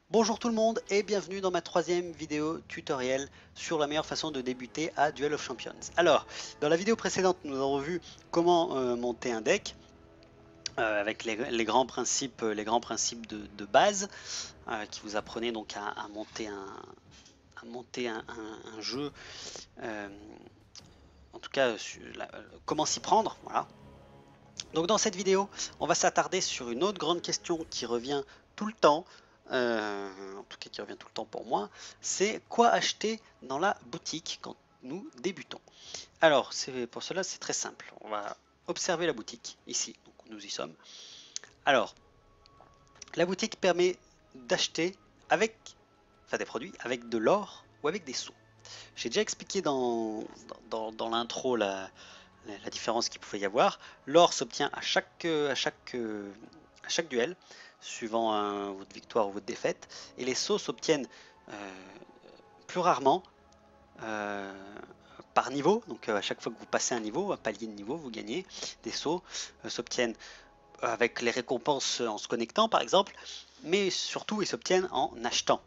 Bonjour tout le monde et bienvenue dans ma troisième vidéo tutoriel sur la meilleure façon de débuter à Duel of Champions. Alors, dans la vidéo précédente, nous avons vu comment monter un deck avec les grands principes de base qui vous apprenaient donc à monter un jeu, euh, en tout cas comment s'y prendre. Voilà. Donc dans cette vidéo, on va s'attarder sur une autre grande question qui revient tout le temps, en tout cas qui revient tout le temps pour moi, c'est quoi acheter dans la boutique quand nous débutons. Alors pour cela c'est très simple, on va observer la boutique ici, donc nous y sommes. Alors la boutique permet d'acheter avec, enfin des produits avec de l'or ou avec des sous. J'ai déjà expliqué dans l'intro la différence qu'il pouvait y avoir. L'or s'obtient à chaque duel, suivant votre victoire ou votre défaite, et les sceaux s'obtiennent plus rarement euh, par niveau. Donc à chaque fois que vous passez un niveau, un palier de niveau, vous gagnez. Des sceaux s'obtiennent avec les récompenses en se connectant par exemple, mais surtout ils s'obtiennent en achetant.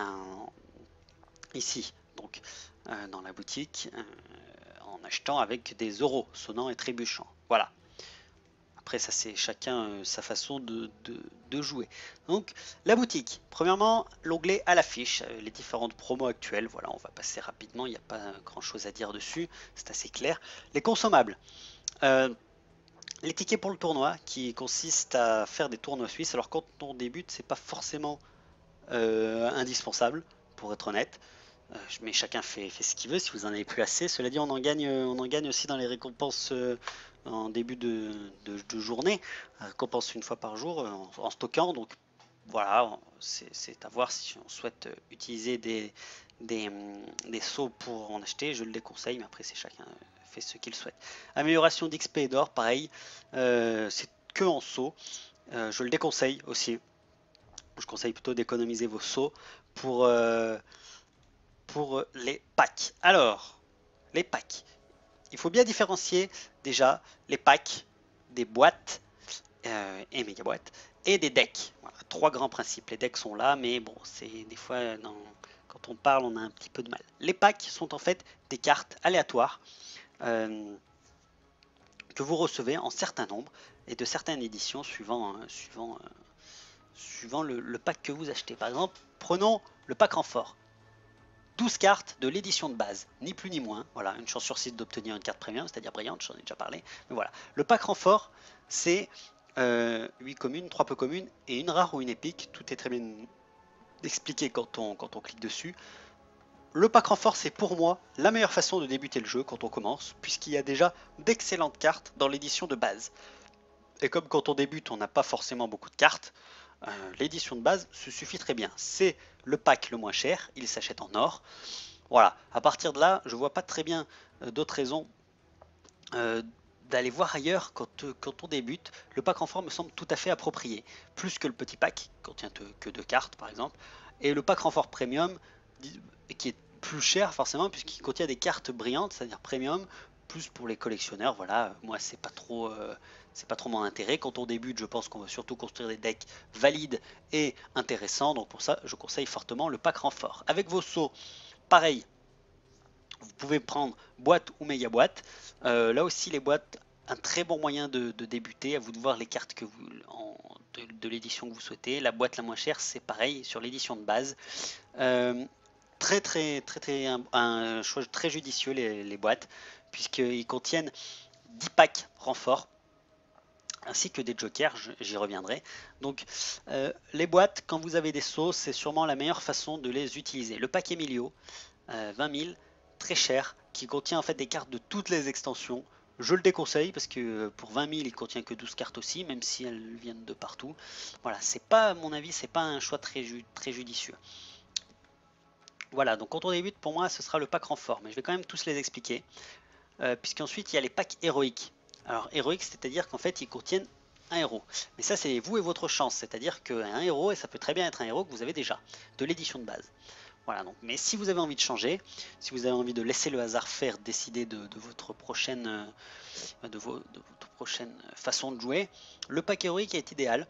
Ici, donc dans la boutique, en achetant avec des euros sonnants et trébuchants. Voilà. Après, ça c'est chacun sa façon de jouer. Donc, la boutique. Premièrement, l'onglet à l'affiche, les différentes promos actuelles. Voilà, on va passer rapidement, il n'y a pas grand chose à dire dessus, c'est assez clair. Les consommables. Euh, les tickets pour le tournoi qui consistent à faire des tournois suisses. Alors, quand on débute, c'est pas forcément indispensable, pour être honnête. Mais chacun fait ce qu'il veut si vous en avez plus assez. Cela dit, on en gagne aussi dans les récompenses en début de journée. Récompense une fois par jour en stockant. Donc voilà, c'est à voir si on souhaite utiliser des sauts pour en acheter. Je le déconseille, mais après c'est chacun fait ce qu'il souhaite. Amélioration d'XP et d'or, pareil, c'est que en saut. Je le déconseille aussi. Je conseille plutôt d'économiser vos sauts pour, euh, pour les packs. Alors, les packs. Il faut bien différencier déjà les packs des boîtes et méga boîtes et des decks. Voilà, trois grands principes. Les decks sont là, mais bon, c'est des fois quand on parle, on a un petit peu de mal. Les packs sont en fait des cartes aléatoires euh, que vous recevez en certain nombre et de certaines éditions suivant le pack que vous achetez. Par exemple, prenons le pack renfort. 12 cartes de l'édition de base, ni plus ni moins. Voilà, une chance sur 6 d'obtenir une carte premium, c'est-à-dire brillante, j'en ai déjà parlé. Mais voilà, le pack renfort, c'est 8 communes, 3 peu communes et une rare ou une épique. Tout est très bien expliqué quand on clique dessus. Le pack renfort, c'est pour moi la meilleure façon de débuter le jeu quand on commence, puisqu'il y a déjà d'excellentes cartes dans l'édition de base. Et comme quand on débute, on n'a pas forcément beaucoup de cartes, l'édition de base se suffit très bien. C'est le pack le moins cher, il s'achète en or. Voilà, à partir de là, je vois pas très bien d'autres raisons euh, d'aller voir ailleurs quand on débute. Le pack renfort me semble tout à fait approprié, plus que le petit pack, qui contient que deux cartes par exemple, et le pack renfort premium, qui est plus cher forcément, puisqu'il contient des cartes brillantes, c'est-à-dire premium, plus pour les collectionneurs. Voilà, moi c'est pas trop mon intérêt. Quand on débute, je pense qu'on va surtout construire des decks valides et intéressants, donc pour ça, je conseille fortement le pack renfort. Avec vos sauts, pareil, vous pouvez prendre boîte ou méga boîte. Là aussi, les boîtes, un très bon moyen de débuter. À vous de voir les cartes de l'édition que vous souhaitez. La boîte la moins chère, c'est pareil sur l'édition de base. Euh, un choix très judicieux les boîtes, puisqu'ils contiennent 10 packs renforts ainsi que des jokers, j'y reviendrai. Donc les boîtes, quand vous avez des sauts, c'est sûrement la meilleure façon de les utiliser. Le pack Emilio, 20 000, très cher, qui contient en fait des cartes de toutes les extensions. Je le déconseille parce que pour 20 000, il contient que 12 cartes aussi, même si elles viennent de partout. Voilà, c'est pas, à mon avis, c'est pas un choix très judicieux. Voilà, donc quand on débute, pour moi, ce sera le pack renfort, mais je vais quand même tous les expliquer, puisqu'ensuite il y a les packs héroïques. Alors héroïque, c'est-à-dire qu'en fait, ils contiennent un héros. Mais ça, c'est vous et votre chance, c'est-à-dire qu'un héros, et ça peut très bien être un héros que vous avez déjà, de l'édition de base. Voilà, donc, mais si vous avez envie de changer, si vous avez envie de laisser le hasard faire décider de votre prochaine façon de jouer, le pack héroïque est idéal.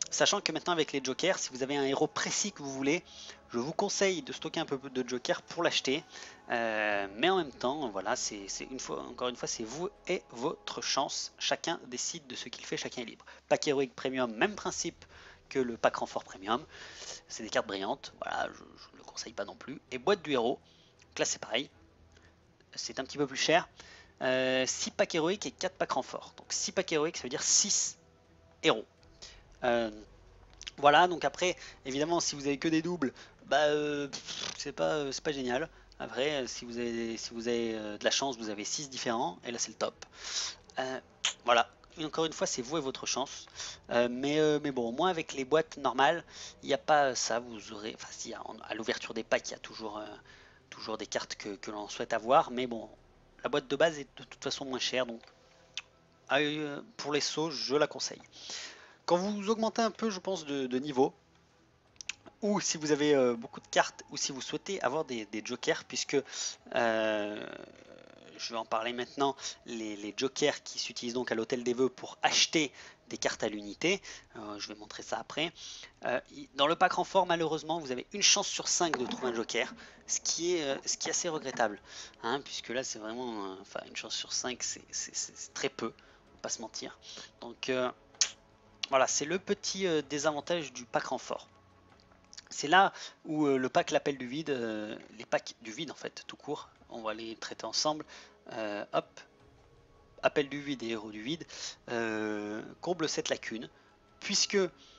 Sachant que maintenant avec les jokers, si vous avez un héros précis que vous voulez, je vous conseille de stocker un peu de jokers pour l'acheter. Mais en même temps, voilà, encore une fois, c'est vous et votre chance. Chacun décide de ce qu'il fait, chacun est libre. Pack héroïque premium, même principe que le pack renfort premium. C'est des cartes brillantes, voilà, je ne le conseille pas non plus. Et boîte du héros, donc là c'est pareil, c'est un petit peu plus cher. 6 packs héroïques et 4 packs renforts. Donc 6 packs héroïques, ça veut dire 6 héros. Voilà, donc après, évidemment, si vous avez que des doubles, bah, c'est pas génial. Après, si vous avez de la chance, vous avez 6 différents, et là c'est le top. Voilà, encore une fois, c'est vous et votre chance. Mais bon, au moins avec les boîtes normales, il n'y a pas ça, vous aurez, enfin si, à l'ouverture des packs, il y a toujours des cartes que l'on souhaite avoir, mais bon, la boîte de base est de toute façon moins chère, donc pour les sauts, je la conseille. Quand vous augmentez un peu, je pense, de niveau, ou si vous avez beaucoup de cartes, ou si vous souhaitez avoir des jokers, puisque je vais en parler maintenant, les jokers qui s'utilisent donc à l'hôtel des vœux pour acheter des cartes à l'unité, je vais montrer ça après. Dans le pack renfort, malheureusement, vous avez une chance sur 5 de trouver un joker, ce qui est assez regrettable, hein, puisque là c'est vraiment, enfin une chance sur 5, c'est très peu, on va pas se mentir. Donc voilà, c'est le petit désavantage du pack renfort. C'est là où le pack l'appel du vide, les packs du vide en fait, tout court, on va les traiter ensemble. Hop, appel du vide et héros du vide, comble cette lacune, puisque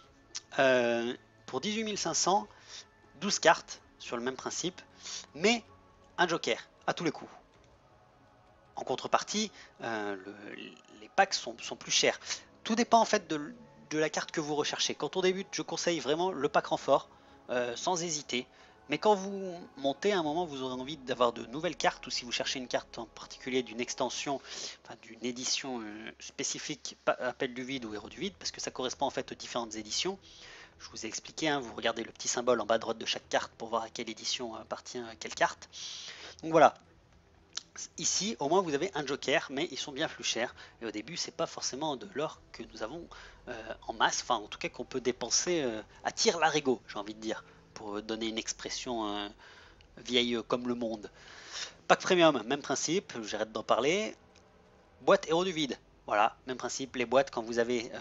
pour 18 500, 12 cartes sur le même principe, mais un joker à tous les coups. En contrepartie, les packs sont plus chers. Tout dépend en fait de la carte que vous recherchez. Quand on débute, je conseille vraiment le pack renfort, sans hésiter. Mais quand vous montez, à un moment, vous aurez envie d'avoir de nouvelles cartes, ou si vous cherchez une carte en particulier d'une extension, enfin d'une édition spécifique, appel du vide ou héros du vide, parce que ça correspond en fait aux différentes éditions. Je vous ai expliqué, hein, vous regardez le petit symbole en bas à droite de chaque carte pour voir à quelle édition appartient quelle carte. Donc voilà, ici, au moins, vous avez un joker, mais ils sont bien plus chers. Et au début, c'est pas forcément de l'or que nous avons en masse, enfin, en tout cas, qu'on peut dépenser à tire-larigot, j'ai envie de dire, pour donner une expression vieille comme le monde. Pack premium, même principe, j'arrête d'en parler. Boîte héros du vide, voilà, même principe. Les boîtes, quand vous avez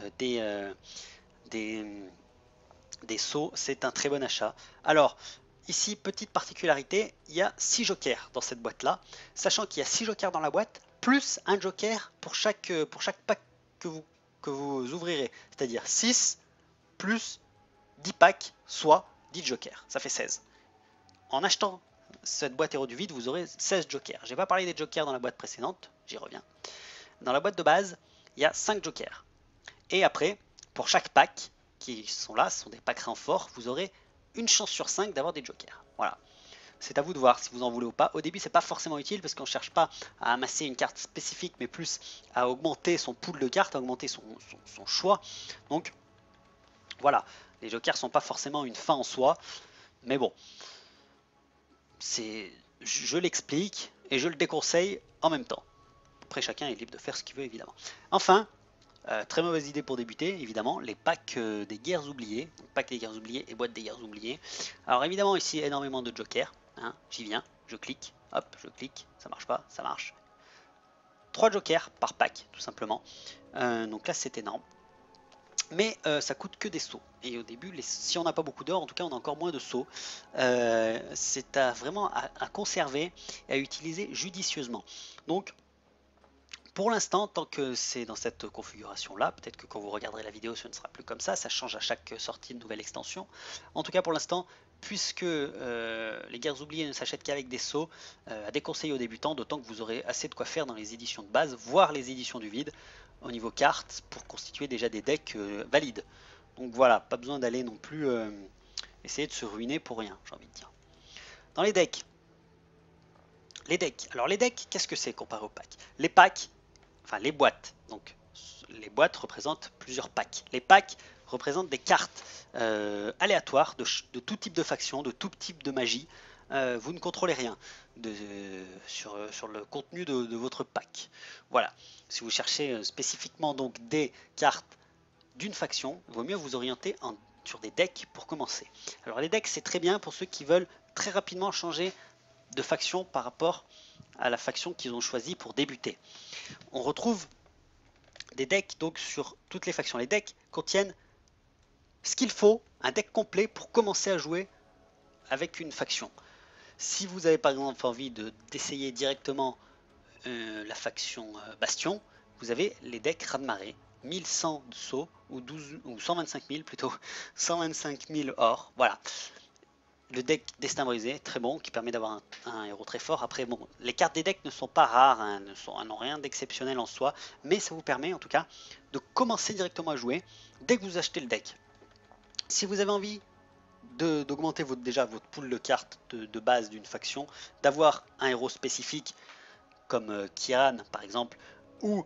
des sauts, c'est un très bon achat. Alors, ici, petite particularité, il y a 6 jokers dans cette boîte-là, sachant qu'il y a 6 jokers dans la boîte, plus un joker pour chaque pack que vous ouvrirez. C'est-à-dire 6 plus 10 packs, soit 10 jokers. Ça fait 16. En achetant cette boîte héros du vide, vous aurez 16 jokers. Je n'ai pas parlé des jokers dans la boîte précédente, j'y reviens. Dans la boîte de base, il y a 5 jokers. Et après, pour chaque pack, qui sont là, ce sont des packs renforts, vous aurez une chance sur 5 d'avoir des jokers. Voilà. C'est à vous de voir si vous en voulez ou pas. Au début, c'est pas forcément utile parce qu'on ne cherche pas à amasser une carte spécifique, mais plus à augmenter son pool de cartes, à augmenter son choix. Donc, voilà. Les jokers sont pas forcément une fin en soi, mais bon, je l'explique et je le déconseille en même temps. Après, chacun est libre de faire ce qu'il veut, évidemment. Enfin, très mauvaise idée pour débuter, évidemment, les packs des guerres oubliées, pack des guerres oubliées et boîte des guerres oubliées. Alors évidemment ici énormément de jokers, hein, j'y viens, je clique, hop, je clique, ça marche pas, ça marche. 3 jokers par pack, tout simplement. Donc là c'est énorme. Mais ça coûte que des sauts. Et au début, si on n'a pas beaucoup d'or, en tout cas on a encore moins de sauts. C'est vraiment à conserver et à utiliser judicieusement. Donc pour l'instant, tant que c'est dans cette configuration-là, peut-être que quand vous regarderez la vidéo, ce ne sera plus comme ça change à chaque sortie de nouvelle extension. En tout cas, pour l'instant, puisque les guerres oubliées ne s'achètent qu'avec des sauts, à déconseiller aux débutants, d'autant que vous aurez assez de quoi faire dans les éditions de base, voire les éditions du vide, au niveau cartes, pour constituer déjà des decks valides. Donc voilà, pas besoin d'aller non plus essayer de se ruiner pour rien, j'ai envie de dire. Dans les decks, alors les decks, qu'est-ce que c'est comparé aux packs? Les packs, enfin les boîtes, donc les boîtes représentent plusieurs packs. Les packs représentent des cartes aléatoires de tout type de faction, de tout type de magie. Vous ne contrôlez rien sur le contenu de votre pack. Voilà. Si vous cherchez spécifiquement donc des cartes d'une faction, il vaut mieux vous orienter sur des decks pour commencer. Alors les decks, c'est très bien pour ceux qui veulent très rapidement changer de faction par rapport à la faction qu'ils ont choisie pour débuter. On retrouve des decks donc sur toutes les factions. Les decks contiennent ce qu'il faut, un deck complet pour commencer à jouer avec une faction. Si vous avez par exemple envie d'essayer directement la faction Bastion, vous avez les decks Raz-de-Marée, 1100 de saut ou 125 000 plutôt, 125 000 or, voilà. Le deck Destin Brisé, très bon, qui permet d'avoir un héros très fort. Après, bon, les cartes des decks ne sont pas rares, hein, n'ont rien d'exceptionnel en soi, mais ça vous permet en tout cas de commencer directement à jouer dès que vous achetez le deck. Si vous avez envie d'augmenter déjà votre pool de cartes de base d'une faction, d'avoir un héros spécifique comme Kiran par exemple, ou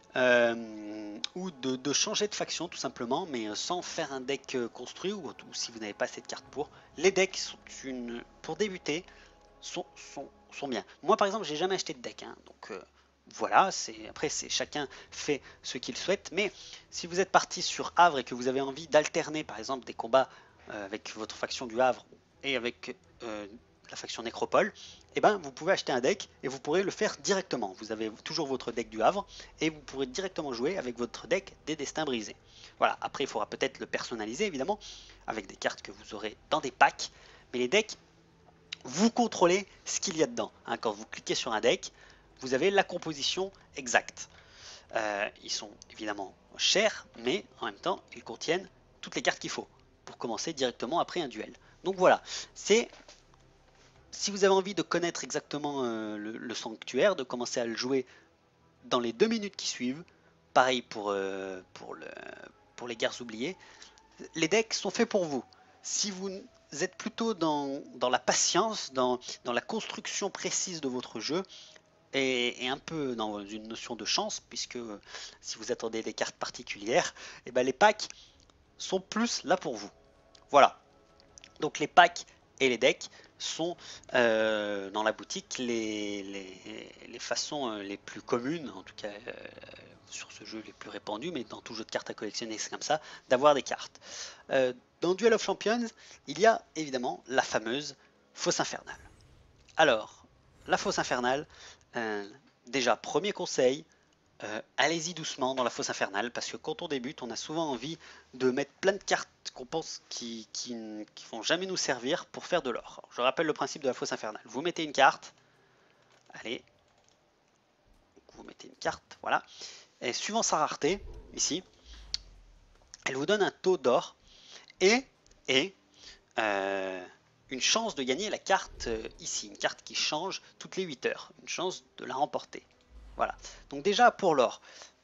de changer de faction tout simplement, mais sans faire un deck construit, ou si vous n'avez pas assez de cartes pour. Les decks pour débuter sont bien. Moi par exemple, j'ai jamais acheté de deck, hein, donc voilà, après chacun fait ce qu'il souhaite, mais si vous êtes parti sur Havre et que vous avez envie d'alterner par exemple des combats avec votre faction du Havre et avec la faction Nécropole, et ben vous pouvez acheter un deck et vous pourrez le faire directement. Vous avez toujours votre deck du Havre et vous pourrez directement jouer avec votre deck des Destins Brisés. Voilà, après il faudra peut-être le personnaliser évidemment avec des cartes que vous aurez dans des packs, mais les decks, vous contrôlez ce qu'il y a dedans. Hein, quand vous cliquez sur un deck, vous avez la composition exacte. Ils sont évidemment chers, mais en même temps, ils contiennent toutes les cartes qu'il faut pour commencer directement après un duel. Donc voilà, si vous avez envie de connaître exactement le sanctuaire, de commencer à le jouer dans les 2 minutes qui suivent, pareil pour les guerres oubliées, les decks sont faits pour vous. Si vous êtes plutôt dans la patience, dans la construction précise de votre jeu, et un peu dans une notion de chance, puisque si vous attendez des cartes particulières, et ben les packs sont plus là pour vous. Voilà. Donc les packs et les decks sont dans la boutique les façons les plus communes, en tout cas sur ce jeu les plus répandues, mais dans tout jeu de cartes à collectionner c'est comme ça, d'avoir des cartes. Dans Duel of Champions, il y a évidemment la fameuse Fosse Infernale. Alors, la Fosse Infernale, déjà premier conseil, allez-y doucement dans la Fosse Infernale, parce que quand on débute, on a souvent envie de mettre plein de cartes qu'on pense qui vont jamais nous servir pour faire de l'or. Je rappelle le principe de la Fosse Infernale. Vous mettez une carte, allez, vous mettez une carte, voilà, et suivant sa rareté, ici, elle vous donne un taux d'or et une chance de gagner la carte ici, une carte qui change toutes les 8 heures, une chance de la remporter. Voilà, donc déjà pour l'or,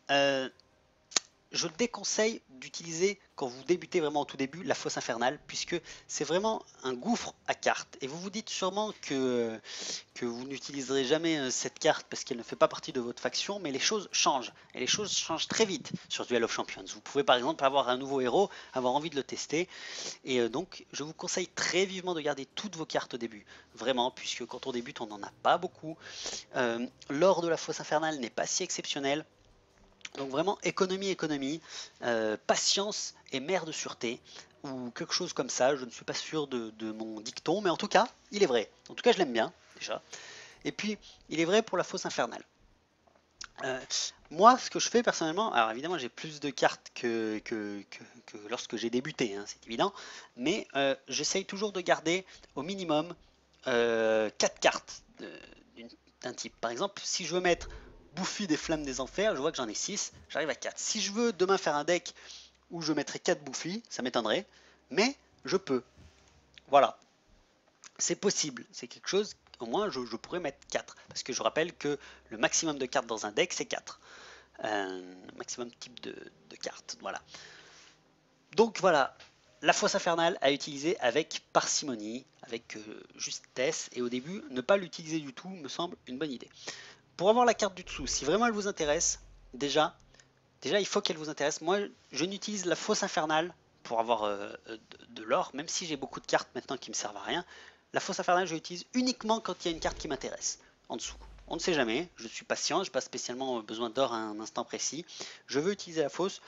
je déconseille d'utiliser quand vous débutez vraiment au tout début la Fosse Infernale, puisque c'est vraiment un gouffre à cartes. Et vous vous dites sûrement que vous n'utiliserez jamais cette carte parce qu'elle ne fait pas partie de votre faction, mais les choses changent. Et les choses changent très vite sur Duel of Champions. Vous pouvez par exemple avoir un nouveau héros, avoir envie de le tester. Et donc je vous conseille très vivement de garder toutes vos cartes au début. Vraiment, puisque quand on débute, on n'en a pas beaucoup. L'or de la Fosse Infernale n'est pas si exceptionnel. Donc vraiment économie, patience et mère de sûreté, ou quelque chose comme ça, je ne suis pas sûr de mon dicton, mais en tout cas, il est vrai. En tout cas, je l'aime bien, déjà. Et puis, il est vrai pour la Fosse Infernale. Moi, ce que je fais personnellement, alors évidemment, j'ai plus de cartes que lorsque j'ai débuté, hein, c'est évident, mais j'essaye toujours de garder au minimum 4 cartes d'un type. Par exemple, si je veux mettre Bouffi des Flammes des Enfers, je vois que j'en ai 6, j'arrive à 4. Si je veux demain faire un deck où je mettrai 4 Bouffi, ça m'étonnerait, mais je peux. Voilà, c'est possible, c'est quelque chose, au moins je pourrais mettre 4, parce que je rappelle que le maximum de cartes dans un deck c'est 4. Maximum type de cartes, voilà. Donc voilà, la Fosse Infernale à utiliser avec parcimonie, avec justesse, et au début, ne pas l'utiliser du tout me semble une bonne idée. Pour avoir la carte du dessous, si vraiment elle vous intéresse, déjà il faut qu'elle vous intéresse. Moi, je n'utilise la Fosse Infernale pour avoir de l'or, même si j'ai beaucoup de cartes maintenant qui me servent à rien. La Fosse Infernale, je l'utilise uniquement quand il y a une carte qui m'intéresse, en dessous. On ne sait jamais, je suis patient, je n'ai pas spécialement besoin d'or à un instant précis. Je veux utiliser la Fosse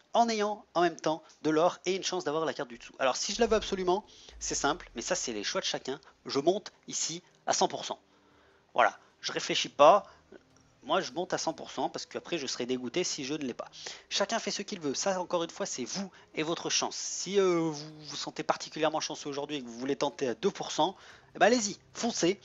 en ayant en même temps de l'or et une chance d'avoir la carte du dessous. Alors si je la veux absolument, c'est simple, mais ça c'est les choix de chacun. Je monte ici à 100%. Voilà, je réfléchis pas. Moi, je monte à 100% parce qu'après, je serai dégoûté si je ne l'ai pas. Chacun fait ce qu'il veut. Ça, encore une fois, c'est vous et votre chance. Si vous vous sentez particulièrement chanceux aujourd'hui et que vous voulez tenter à 2%, eh ben, allez-y, foncez.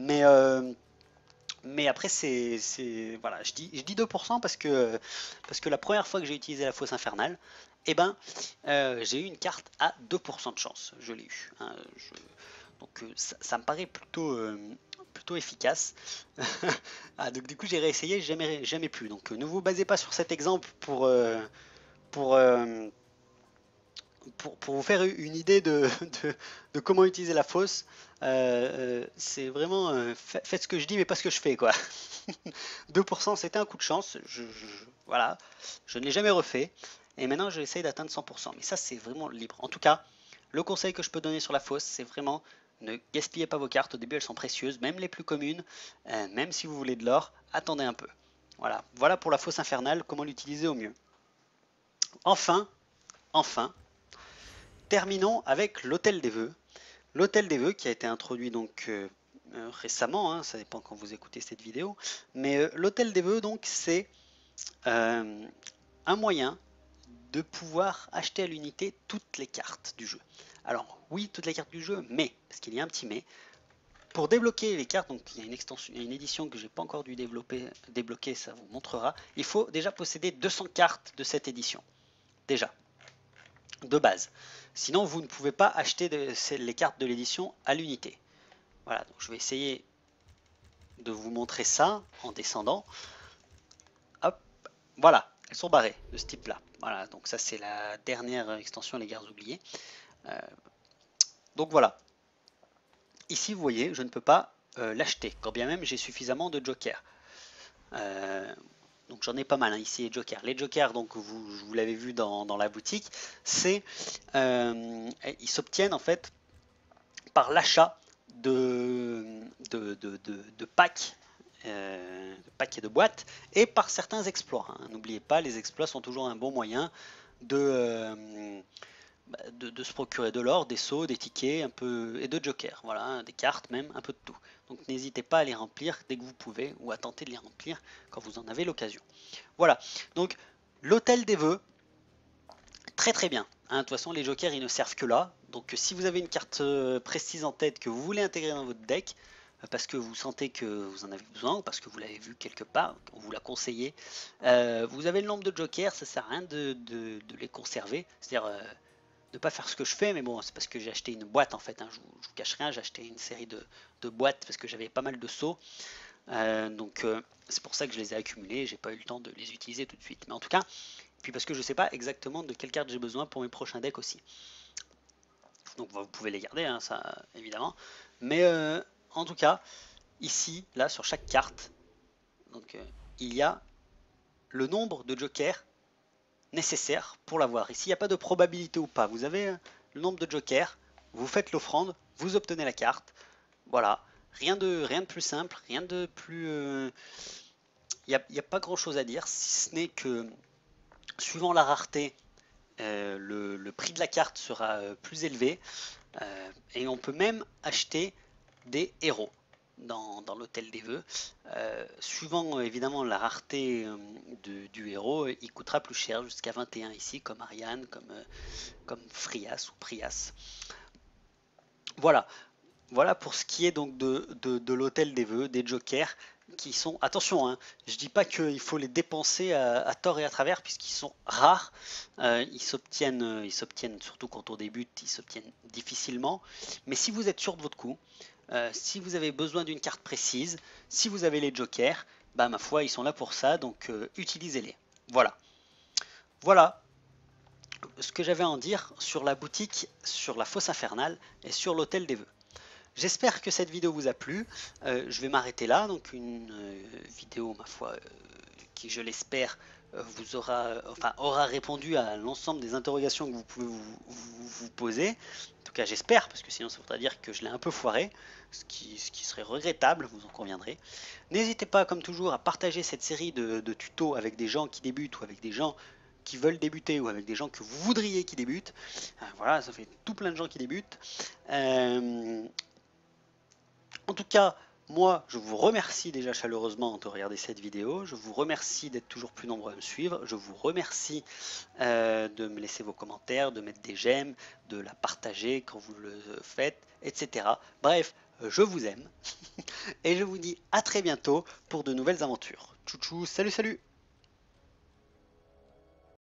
Mais après, voilà, je dis 2% parce que la première fois que j'ai utilisé la fosse infernale, eh ben, j'ai eu une carte à 2% de chance. Je l'ai eu. Hein, donc ça me paraît plutôt efficace. Ah, donc du coup j'ai réessayé, jamais plus. Donc ne vous basez pas sur cet exemple pour, euh, pour vous faire une idée de comment utiliser la fosse. C'est vraiment faites ce que je dis mais pas ce que je fais quoi. 2% c'était un coup de chance, voilà, je ne l'ai jamais refait et maintenant j'essaie d'atteindre 100%. Mais ça c'est vraiment libre. En tout cas, le conseil que je peux donner sur la fosse, c'est vraiment ne gaspillez pas vos cartes. Au début elles sont précieuses, même les plus communes, même si vous voulez de l'or, attendez un peu. Voilà pour la fosse infernale, comment l'utiliser au mieux. Enfin, enfin, terminons avec l'hôtel des vœux. L'hôtel des vœux qui a été introduit donc récemment, hein, ça dépend quand vous écoutez cette vidéo, mais l'hôtel des vœux donc c'est un moyen de pouvoir acheter à l'unité toutes les cartes du jeu. Alors oui, toutes les cartes du jeu, mais, parce qu'il y a un petit mais, pour débloquer les cartes, donc il y a une extension, il y a une édition que j'ai pas encore dû débloquer, ça vous montrera, il faut déjà posséder 200 cartes de cette édition, déjà, de base. Sinon, vous ne pouvez pas acheter les cartes de l'édition à l'unité. Voilà, donc je vais essayer de vous montrer ça en descendant. Hop, voilà, elles sont barrées de ce type-là. Voilà, donc ça c'est la dernière extension Les Guerres oubliées. Donc voilà. Ici, vous voyez, je ne peux pas l'acheter, quand bien même j'ai suffisamment de jokers. Donc j'en ai pas mal hein, ici les jokers. Les jokers, donc vous l'avez vu dans la boutique, ils s'obtiennent en fait par l'achat de packs, et de boîtes et par certains exploits. Hein. N'oubliez pas, les exploits sont toujours un bon moyen de se procurer de l'or, des sceaux, des tickets, un peu et de jokers, voilà, hein, des cartes même, un peu de tout. Donc n'hésitez pas à les remplir dès que vous pouvez ou à tenter de les remplir quand vous en avez l'occasion. Voilà, donc l'hôtel des vœux, très très bien. Hein, de toute façon, les jokers ils ne servent que là. Donc si vous avez une carte précise en tête que vous voulez intégrer dans votre deck, parce que vous sentez que vous en avez besoin, ou parce que vous l'avez vu quelque part, on vous l'a conseillé, vous avez le nombre de jokers, ça sert à rien de les conserver. C'est-à-dire ne pas faire ce que je fais, mais bon, c'est parce que j'ai acheté une boîte en fait, hein, je vous cache rien, j'ai acheté une série de boîtes parce que j'avais pas mal de sceaux, donc c'est pour ça que je les ai accumulés, j'ai pas eu le temps de les utiliser tout de suite. Mais en tout cas, puis parce que je sais pas exactement de quelle carte j'ai besoin pour mes prochains decks aussi. Donc vous pouvez les garder, hein, ça évidemment. Mais en tout cas, ici, là, sur chaque carte, donc, il y a le nombre de jokers nécessaire pour l'avoir. Ici, il n'y a pas de probabilité ou pas. Vous avez le nombre de jokers, vous faites l'offrande, vous obtenez la carte. Voilà, rien de plus simple, rien de plus... Il n'y a pas grand-chose à dire, si ce n'est que suivant la rareté, le prix de la carte sera plus élevé. Et on peut même acheter des héros dans l'hôtel des vœux. Suivant évidemment la rareté du héros, il coûtera plus cher, jusqu'à 21 ici, comme Ariane, comme Frias ou Prias. Voilà. Voilà pour ce qui est donc de l'hôtel des vœux, des jokers qui sont, attention, hein, je dis pas qu'il faut les dépenser à tort et à travers puisqu'ils sont rares, ils s'obtiennent surtout quand on débute, ils s'obtiennent difficilement, mais si vous êtes sûr de votre coup, si vous avez besoin d'une carte précise, si vous avez les jokers, bah ma foi ils sont là pour ça, donc utilisez-les. Voilà. Voilà ce que j'avais à en dire sur la boutique, sur la fosse infernale et sur l'hôtel des vœux. J'espère que cette vidéo vous a plu. Je vais m'arrêter là. Donc une vidéo, ma foi, qui je l'espère aura répondu à l'ensemble des interrogations que vous pouvez vous poser. En tout cas, j'espère, parce que sinon ça voudrait dire que je l'ai un peu foiré, ce qui serait regrettable, vous en conviendrez. N'hésitez pas, comme toujours, à partager cette série de tutos avec des gens qui débutent ou avec des gens qui veulent débuter ou avec des gens que vous voudriez qui débutent. Voilà, ça fait tout plein de gens qui débutent. En tout cas, moi, je vous remercie déjà chaleureusement de regarder cette vidéo. Je vous remercie d'être toujours plus nombreux à me suivre. Je vous remercie de me laisser vos commentaires, de mettre des j'aime, de la partager quand vous le faites, etc. Bref, je vous aime. Et je vous dis à très bientôt pour de nouvelles aventures. Tchou tchou, salut salut!